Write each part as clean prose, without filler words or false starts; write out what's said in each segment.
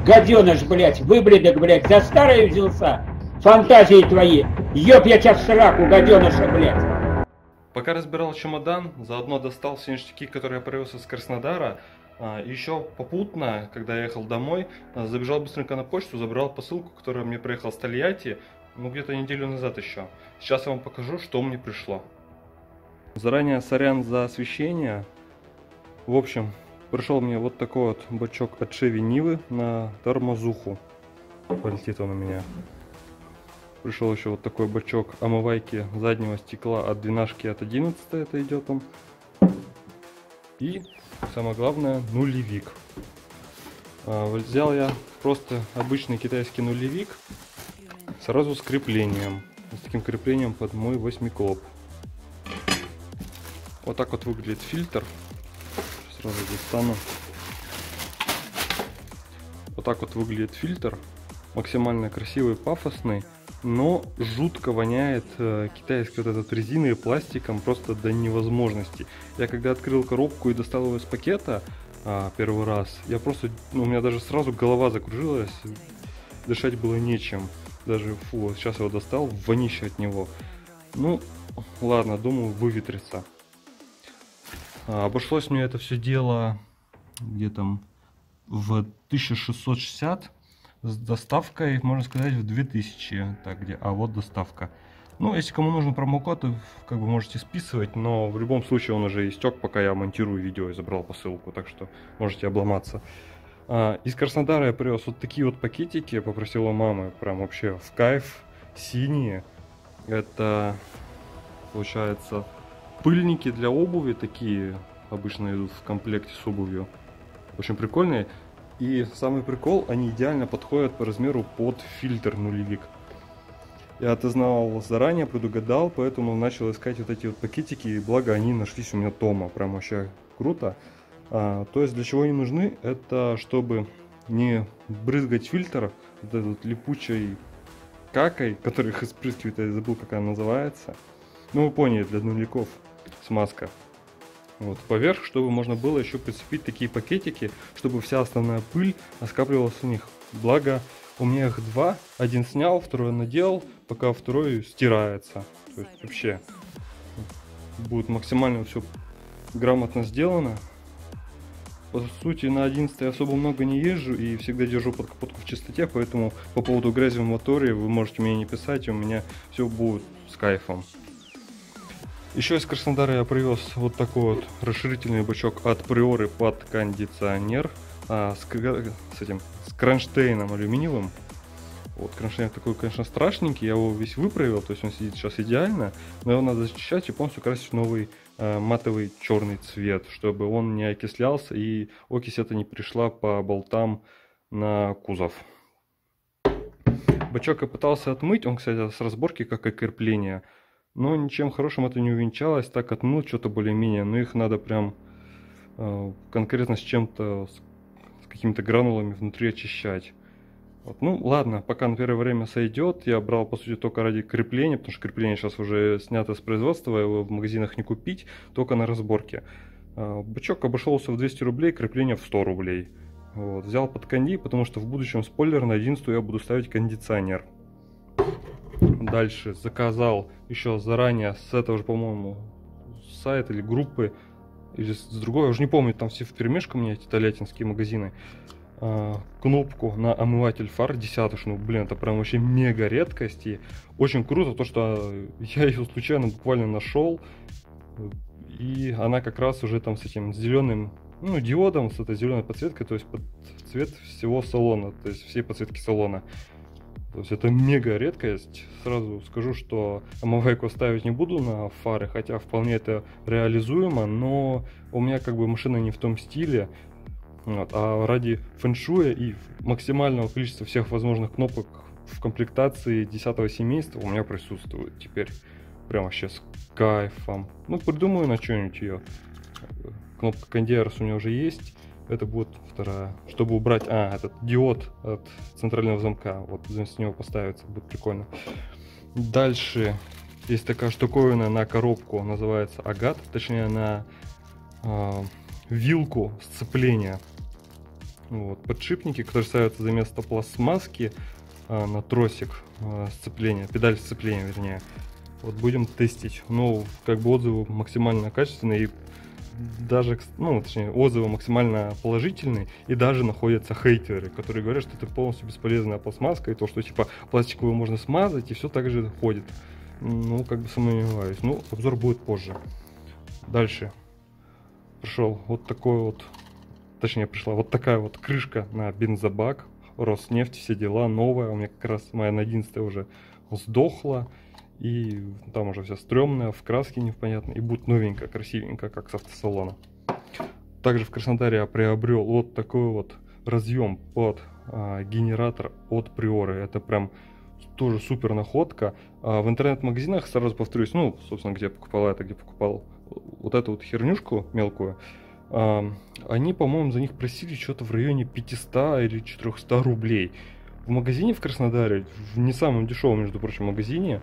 гаденыш, блядь, выблядок, блядь, за старое взялся? Фантазии твои. Ёб я тебя в сраку, гаденыша, блядь. Пока разбирал чемодан, заодно достал все ништяки, которые я привез из Краснодара. Еще попутно, когда я ехал домой, забежал быстренько на почту, забрал посылку, которая мне приехала с Тольятти, ну где-то неделю назад еще. Сейчас я вам покажу, что мне пришло. Заранее сорян за освещение. В общем, пришел мне вот такой вот бачок от Chevy Нивы на тормозуху. Полетит он у меня. Пришел еще вот такой бачок омывайки заднего стекла от 12 от 11, это идет он. И самое главное, нулевик. Взял я просто обычный китайский нулевик сразу с креплением. С таким креплением под мой 8-клоп. Вот так вот выглядит фильтр. Сразу достану. Вот так вот выглядит фильтр. Максимально красивый, пафосный. Но жутко воняет китайской вот этот резиной и пластиком просто до невозможности. Я когда открыл коробку и достал его из пакета первый раз, я просто, у меня даже сразу голова закружилась, дышать было нечем. Даже, фу, вот сейчас я его достал, вонище от него. Ну, ладно, думаю, выветрится. Обошлось мне это все дело где-то в 1660. С доставкой, можно сказать, в 2000. Так, где? А вот доставка. Ну, если кому нужен промокод, как бы можете списывать, но в любом случае он уже истек, пока я монтирую видео и забрал посылку, так что можете обломаться. Из Краснодара я привез вот такие вот пакетики, попросил у мамы, прям вообще в кайф, синие. Это, получается, пыльники для обуви, такие обычно идут в комплекте с обувью. Очень прикольные. И самый прикол, они идеально подходят по размеру под фильтр нулевик. Я это знал заранее, предугадал, поэтому начал искать вот эти вот пакетики, и благо они нашлись у меня дома, прям вообще круто. То есть для чего они нужны? Это чтобы не брызгать фильтр вот этот липучей какой, который их испрыскивает, я забыл, как она называется. Ну вы поняли, для нулевиков смазка. Вот, поверх, чтобы можно было еще прицепить такие пакетики, чтобы вся основная пыль скапливалась у них. Благо, у меня их два. Один снял, второй надел, пока второй стирается. То есть вообще будет максимально все грамотно сделано. По сути, на 11 особо много не езжу и всегда держу под капотку в чистоте, поэтому по поводу грязи в моторе вы можете мне не писать, у меня все будет с кайфом. Еще из Краснодара я привез вот такой вот расширительный бачок от Приоры под кондиционер с кронштейном алюминиевым. Вот кронштейн такой, конечно, страшненький, я его весь выправил, то есть он сидит сейчас идеально, но его надо зачищать и полностью красить в новый матовый черный цвет, чтобы он не окислялся и окись это не пришла по болтам на кузов. Бачок я пытался отмыть, он, кстати, с разборки, как и крепление. Но ничем хорошим это не увенчалось, так отмыл что-то более-менее, но их надо прям конкретно с чем-то, с какими-то гранулами внутри очищать. Вот. Ну ладно, пока на первое время сойдет, я брал по сути только ради крепления, потому что крепление сейчас уже снято с производства, его в магазинах не купить, только на разборке. Бачок обошелся в 200 рублей, крепление в 100 рублей. Вот. Взял под конди, потому что в будущем, спойлер, на 11 я буду ставить кондиционер. Дальше заказал еще заранее с этого же, по-моему, сайта или группы, или с другой, я уже не помню, там все вперемешку у меня эти тольяттинские магазины, кнопку на омыватель фар десяточную. Блин, это прям вообще мега редкость. И очень круто то, что я ее случайно буквально нашел. И она как раз уже там с этим зеленым, ну, диодом, с этой зеленой подсветкой, то есть под цвет всего салона, то есть всей подсветки салона. То есть это мега редкость. Сразу скажу, что омывайку ставить не буду на фары, хотя вполне это реализуемо, но у меня как бы машина не в том стиле. Вот, а ради фэншуя и максимального количества всех возможных кнопок в комплектации 10-го семейства у меня присутствует теперь. Прям вообще с кайфом. Ну, придумаю на что-нибудь ее. Кнопка кондиарс у меня уже есть. Это будет вторая. Чтобы убрать... этот диод от центрального замка. Вот с него поставится. Будет прикольно. Дальше есть такая штуковина на коробку. Называется агат. Точнее, на вилку сцепления. Вот. Подшипники, которые ставятся за место пластмасски на тросик сцепления, педаль сцепления, вернее. Вот будем тестить. Ну, как бы отзывы максимально качественные, и даже, ну, точнее, отзывы максимально положительные, и даже находятся хейтеры, которые говорят, что это полностью бесполезная пластмасска, и то, что типа пластиковую можно смазать, и все так же ходит. Ну, как бы сомневаюсь. Ну, обзор будет позже. Дальше. Пришел вот такой вот, точнее, пришла вот такая вот крышка на бензобак. Роснефть, все дела, новая. У меня как раз моя на 11 уже сдохла. И там уже вся стрёмная, в краске непонятно. И будет новенькая, красивенькая, как с автосалона. Также в Краснодаре я приобрел вот такой вот разъем под генератор от Приоры. Это прям тоже супер находка. В интернет-магазинах, сразу повторюсь, ну, собственно, где я покупал это, где покупал вот эту вот хернюшку мелкую, они, по-моему, за них просили что-то в районе 500 или 400 рублей. В магазине в Краснодаре, в не самом дешевом, между прочим, магазине,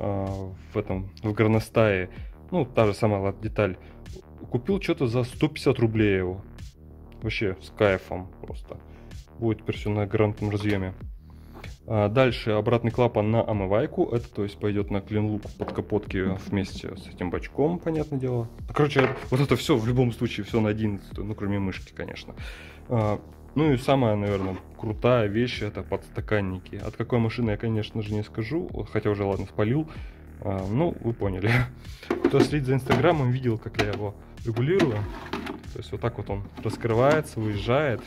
в Горностае, ну, та же самая деталь, купил что-то за 150 рублей его. Вообще, с кайфом просто. Будет теперь все на гарантном разъеме. Дальше обратный клапан на омывайку. Это, то есть, пойдет на клин-лук под капотки вместе с этим бачком, понятное дело. Короче, вот это все в любом случае, все на 11, ну, кроме мышки, конечно. Ну и самая, наверное, крутая вещь — это подстаканники. От какой машины я, конечно же, не скажу, хотя уже, ладно, спалил. Ну, вы поняли. Кто следит за инстаграмом, видел, как я его регулирую. То есть вот так вот он раскрывается, выезжает.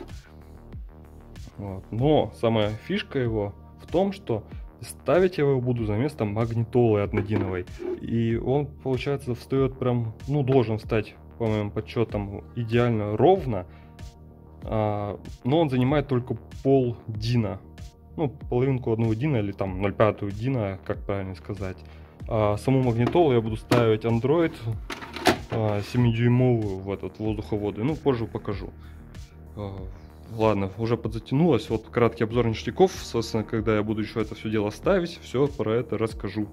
Вот. Но самая фишка его в том, что ставить я его буду за место магнитолы однодиновой. И он, получается, встает прям, ну, должен встать, по моим подсчетам, идеально ровно. Но он занимает только пол дина. Ну, половинку одного дина или там 0,5 дина, как правильно сказать. Саму магнитолу я буду ставить Android 7-дюймовую в этот воздуховоды. Ну, позже покажу. Ладно, уже подзатянулось. Вот краткий обзор ништяков. Собственно, когда я буду еще это все дело ставить, все про это расскажу.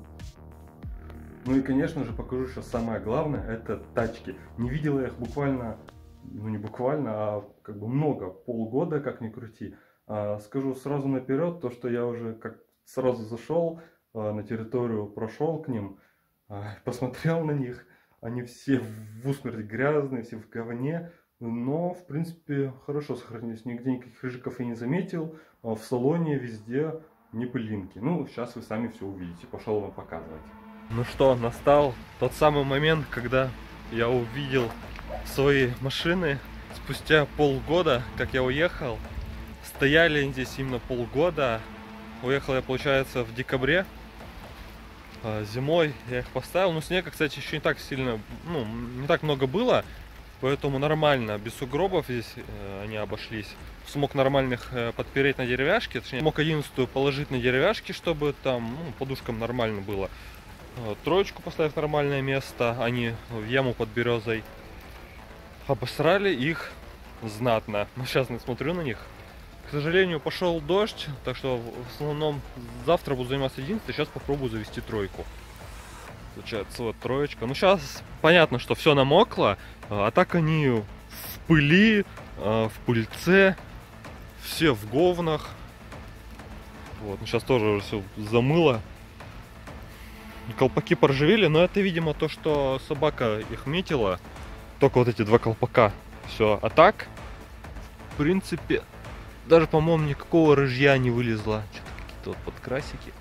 Ну и, конечно же, покажу сейчас самое главное. Это тачки. Не видел я их буквально, ну не буквально, а как бы много, полгода, как ни крути. Скажу сразу наперед, то, что я уже как сразу зашел на территорию, прошел к ним, посмотрел на них. Они все в усмерть грязные, все в говне. Но, в принципе, хорошо сохранились. Нигде никаких рыжиков я не заметил. В салоне везде не пылинки. Ну, сейчас вы сами все увидите. Пошел вам показывать. Ну что, настал тот самый момент, когда я увидел свои машины. Спустя полгода, как я уехал. Стояли они здесь именно полгода. Уехал я, получается, в декабре. Зимой я их поставил. Но снега, кстати, еще не так сильно, ну, не так много было. Поэтому нормально, без сугробов здесь они обошлись. Смог нормальных подпереть на деревяшки. Точнее, мог 11-ю положить на деревяшки, чтобы там, ну, подушкам нормально было. Троечку поставив в нормальное место, они в яму под березой. Обосрали их знатно. Но сейчас не смотрю на них. К сожалению, пошел дождь, так что в основном завтра буду заниматься 11-й, сейчас попробую завести тройку. Получается, вот троечка. Ну, сейчас понятно, что все намокло, а так они в пыли, в пыльце, все в говнах. Вот, ну, сейчас тоже уже все замыло. Колпаки поржавели, но это, видимо, то, что собака их метила. Только вот эти два колпака. Все. А так, в принципе, даже, по-моему, никакого рыжья не вылезло. Что-то какие-то вот подкрасики.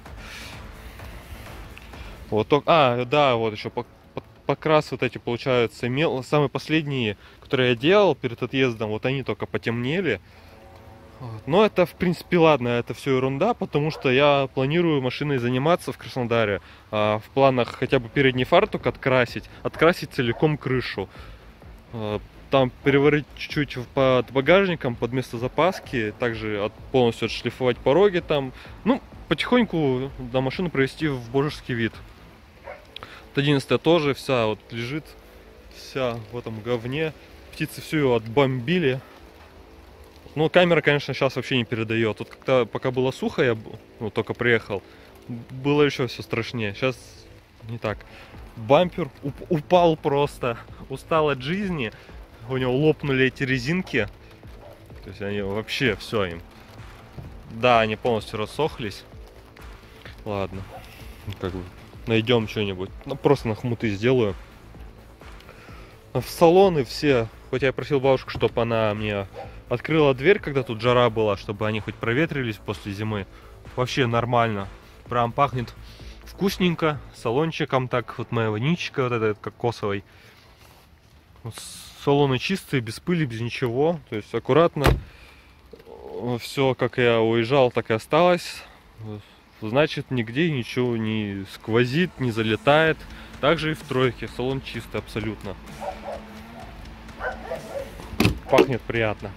Вот только, да, вот еще покрас вот эти, получаются, самые последние, которые я делал перед отъездом, вот они только потемнели. Вот. Но это, в принципе, ладно, это все ерунда, потому что я планирую машиной заниматься в Краснодаре. В планах хотя бы передний фартук открасить целиком крышу. Там переварить чуть-чуть под багажником, под место запаски, также полностью отшлифовать пороги там. Ну, потихоньку до машины провести в божеский вид. 11-я тоже вся вот лежит, вся в этом говне. Птицы всю ее отбомбили. Ну, камера, конечно, сейчас вообще не передает. Тут как-то, пока было сухо, я только приехал, было еще все страшнее. Сейчас не так. Бампер упал просто, устал от жизни. У него лопнули эти резинки. То То есть они вообще все им. Да, они полностью рассохлись. Ладно. Как бы найдем что-нибудь. Ну, просто на хмуты сделаю. В салоны все. Хоть я просил бабушку, чтобы она мне открыла дверь, когда тут жара была, чтобы они хоть проветрились после зимы. Вообще нормально. Прям пахнет вкусненько. Салончиком так. Вот моя водичка, вот эта кокосовой. Салоны чистые, без пыли, без ничего. То есть аккуратно. Все, как я уезжал, так и осталось. Значит, нигде ничего не сквозит, не залетает. Также и в тройке. Салон чистый абсолютно. Пахнет приятно.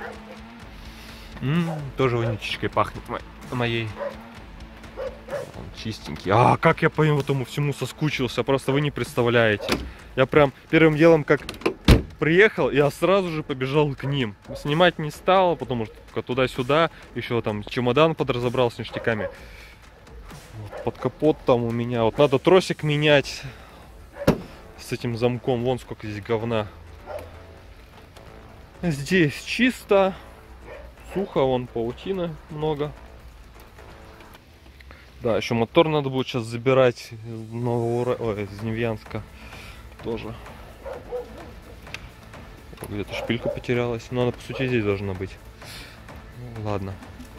Тоже водичкой пахнет моей. Он чистенький. А как я по этому всему соскучился, просто вы не представляете. Я прям первым делом, как приехал, я сразу же побежал к ним. Снимать не стал, потому что туда-сюда. Еще там чемодан подразобрал с ништяками. Под капот там у меня. Вот надо тросик менять с этим замком. Вон сколько здесь говна. Здесь чисто. Сухо, вон паутина много. Да, еще мотор надо будет сейчас забирать из Невьянска. Тоже. Где-то шпилька потерялась. Но она, по сути, здесь должна быть. Ладно.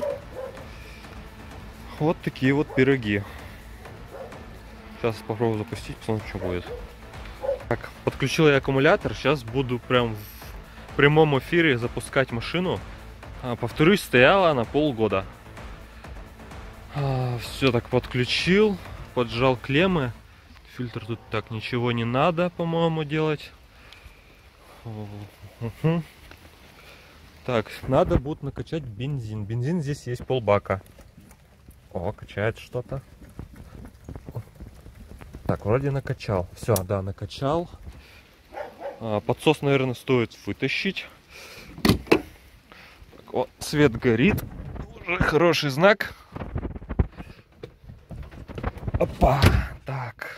Вот такие вот пироги. Сейчас попробую запустить, посмотрим, что будет. Так, подключил я аккумулятор. Сейчас буду прям в прямом эфире запускать машину. Повторюсь, стояла она полгода. Все так подключил. Поджал клеммы. Фильтр тут так ничего не надо, по-моему, делать. Так, надо будет накачать бензин. Бензин здесь есть полбака. О, качает что-то. Так, вроде накачал. Все, да, накачал. Подсос, наверное, стоит вытащить. Так, о, свет горит. Уже хороший знак. Опа, так.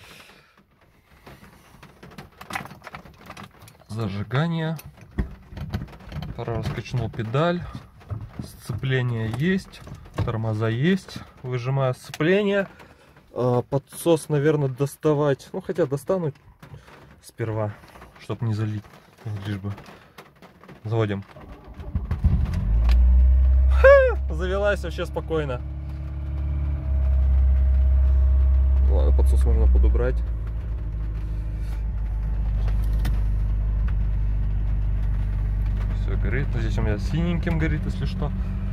Зажигание. Пора раскачнул педаль. Сцепление есть. Тормоза есть. Выжимаю сцепление. Подсос, наверное, доставать. Ну, хотя достану сперва, чтобы не залить. Лишь бы. Заводим. Завелась вообще спокойно. Ладно, подсос можно подобрать. Все горит. Здесь у меня синеньким горит, если что.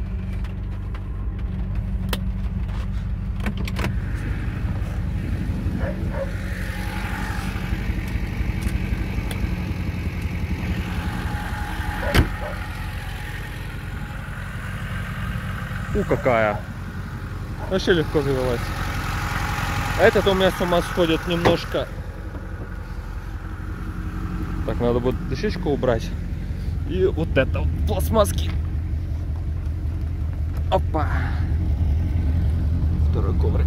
Какая. Вообще легко завелась. Этот у меня с ума сходит немножко. Так, надо будет дощечку убрать. И вот это вот пластмасски. Опа. Второй коврик.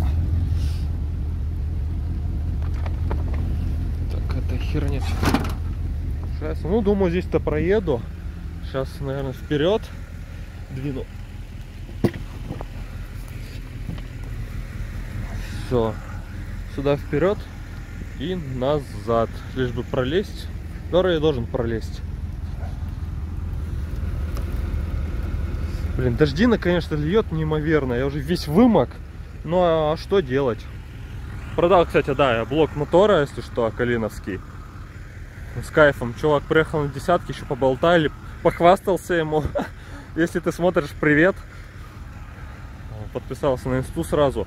Так, это херня. Сейчас, ну, думаю, здесь-то проеду. Сейчас, наверное, вперед двину. Все, сюда вперед и назад, лишь бы пролезть. Скоро я должен пролезть. Блин, дождина, конечно, льет неимоверно. Я уже весь вымок. Ну а что делать? Продал, кстати, да, я блок мотора, если что, калиновский. С кайфом. Чувак приехал на десятки, еще поболтали, похвастался ему. Если ты смотришь, привет. Подписался на инсту сразу.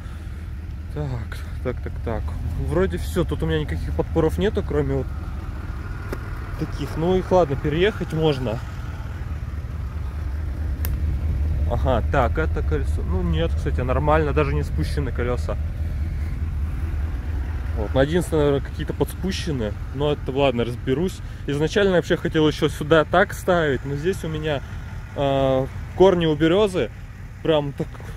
Так. Вроде все. Тут у меня никаких подпоров нету, кроме вот таких. Ну их ладно, переехать можно. Ага, так, это колесо. Ну нет, кстати, нормально, даже не спущены колеса. Вот, на единственное, наверное, какие-то подспущены. Но это ладно, разберусь. Изначально я вообще хотел еще сюда так ставить, но здесь у меня корни у березы прям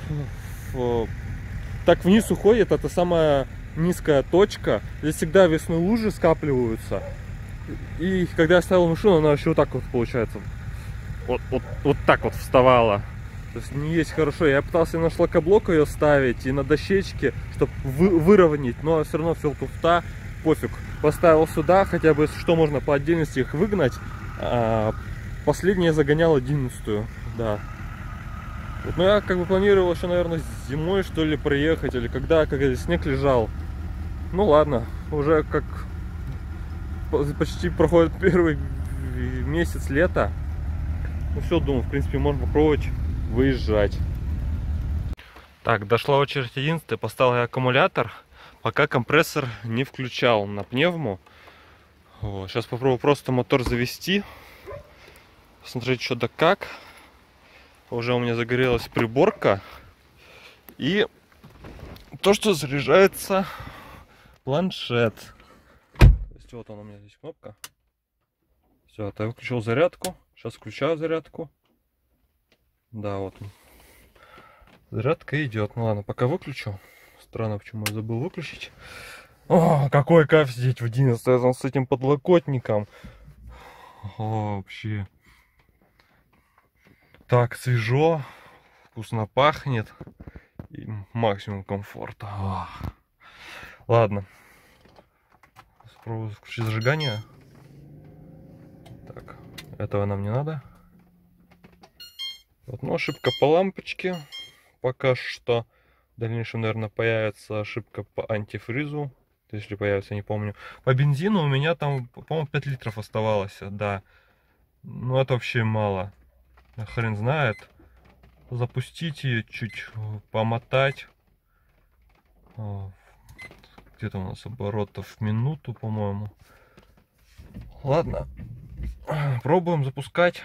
так вниз уходит. Это самая низкая точка. Здесь всегда весной лужи скапливаются. И когда я ставил машину, она еще вот так вот получается вот так вот вставала. То есть не есть хорошо. Я пытался на шлакоблок ее ставить и на дощечке, чтобы выровнять, но все равно все туфта, пофиг. Поставил сюда, хотя бы что можно по отдельности их выгнать. Последнее загонял 11-ю, да. Вот, но я как бы планировал еще, наверное, зимой что ли проехать, или когда снег лежал. Ну ладно, уже как почти проходит первый месяц лета. Ну все, думаю, в принципе, можно попробовать выезжать. Так, дошла очередь 11-й, поставил я аккумулятор, пока компрессор не включал на пневму. Вот, сейчас попробую просто мотор завести, посмотреть, что да как. Уже у меня загорелась приборка. И то, что заряжается планшет. То есть вот он у меня здесь кнопка. Все, я выключил зарядку. Сейчас включаю зарядку. Да, вот он. Зарядка идет. Ну ладно, пока выключу. Странно, почему я забыл выключить. О, какой кайф сидеть в 11 с этим подлокотником. О, вообще. Так свежо, вкусно пахнет и максимум комфорта. О. Ладно. Попробую включить зажигание. Так, этого нам не надо. Вот, ну, ошибка по лампочке. Пока что. В дальнейшем, наверное, появится ошибка по антифризу. Если появится, не помню. По бензину у меня там, по-моему, 5 литров оставалось. Да. Ну, это вообще мало. Хрен знает. Запустить ее, чуть помотать. Где-то у нас оборотов в минуту, по-моему. Ладно. Пробуем запускать.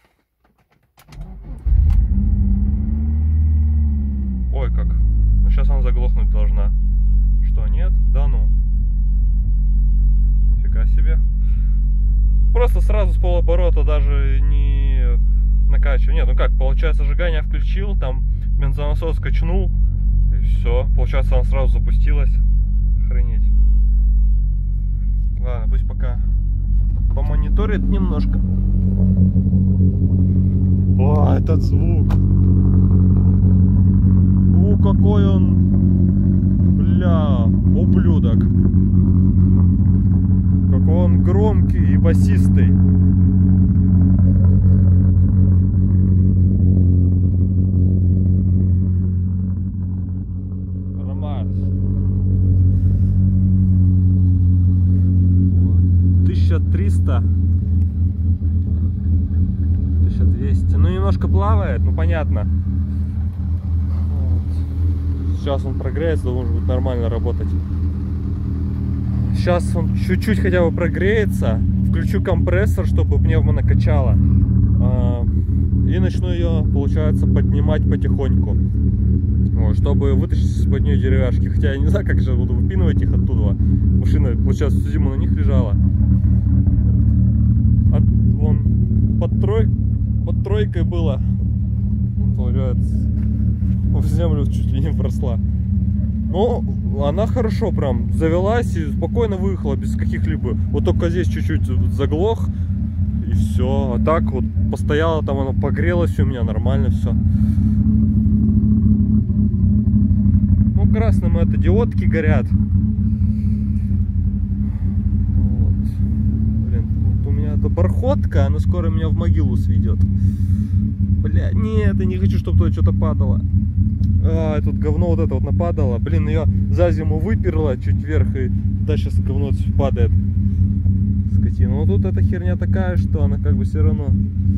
Ой, как. Ну, сейчас она заглохнуть должна. Что, нет? Да ну. Нифига себе. Просто сразу с полоборота, даже не накачиваю. Нет, ну как, получается, зажигание включил, там бензонасос качнул, и все. Получается, она сразу запустилась. Охренеть. Ладно, пусть пока помониторит немножко. О, этот звук. Какой он, бля, ублюдок. Какой он громкий и басистый. Нормально. 1300. 1200. Ну, немножко плавает, ну понятно. Сейчас он прогреется, должен будет нормально работать. Сейчас он чуть-чуть хотя бы прогреется. Включу компрессор, чтобы пневма накачала. И начну ее, получается, поднимать потихоньку. Вот, чтобы вытащить из-под нее деревяшки. Хотя я не знаю, как же буду выпинывать их оттуда. Машина, получается, всю зиму на них лежала. Вон под тройкой было. Получается, в землю чуть ли не вросла. Но она хорошо прям завелась и спокойно выехала без каких-либо. Вот только здесь чуть-чуть заглох и все. А так вот постояла там, она погрелась у меня нормально все. Ну, красным это диодки горят. Вот. Блин, вот у меня эта бархотка, она скоро меня в могилу сведет. Бля, нет, я не хочу, чтобы туда что-то падало. Тут говно вот это вот нападало. Блин, ее за зиму выперло чуть вверх, и да, сейчас говно падает. Скотина. Но тут эта херня такая, что она как бы все равно.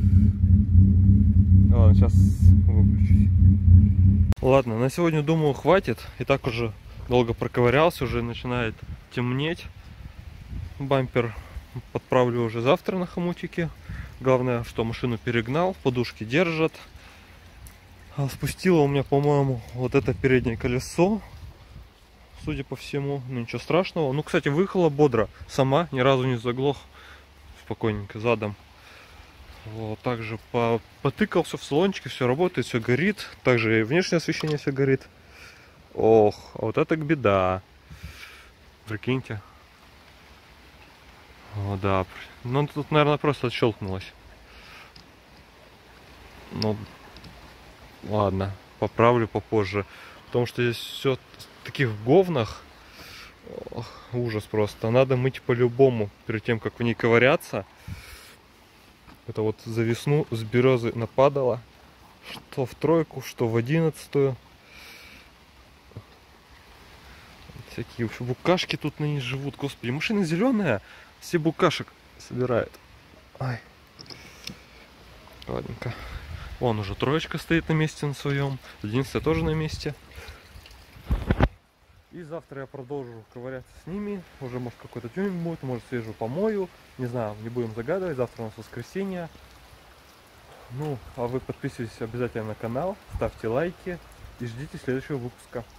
Ладно, сейчас выключусь. Ладно, на сегодня, думаю, хватит. И так уже долго проковырялся, уже начинает темнеть. Бампер подправлю уже завтра на хомутике. Главное, что машину перегнал, подушки держат. Спустила у меня, по-моему, вот это переднее колесо, судя по всему. Ну, ничего страшного. Ну, кстати, выехала бодро сама, ни разу не заглох. Спокойненько задом. Вот, также потыкался в салончике, все работает, все горит. Также и внешнее освещение все горит. Ох, а вот это беда. Прикиньте. О, да. Ну, тут, наверное, просто отщелкнулось. Ну, ладно, поправлю попозже. Потому что здесь все в таких говнах. Ох, ужас просто. Надо мыть по-любому, перед тем, как в ней ковыряться. Это вот за весну с березы нападало. Что в тройку, что в 11-ю. Всякие вообще букашки тут на ней живут. Господи, машина зеленая. Все букашек собирает. Ай. Ладненько. Вон уже троечка стоит на месте на своем. 11 тоже на месте. И завтра я продолжу ковыряться с ними. Уже может какой-то тюнинг будет, может свежую помою. Не знаю, не будем загадывать. Завтра у нас воскресенье. Ну, а вы подписывайтесь обязательно на канал, ставьте лайки и ждите следующего выпуска.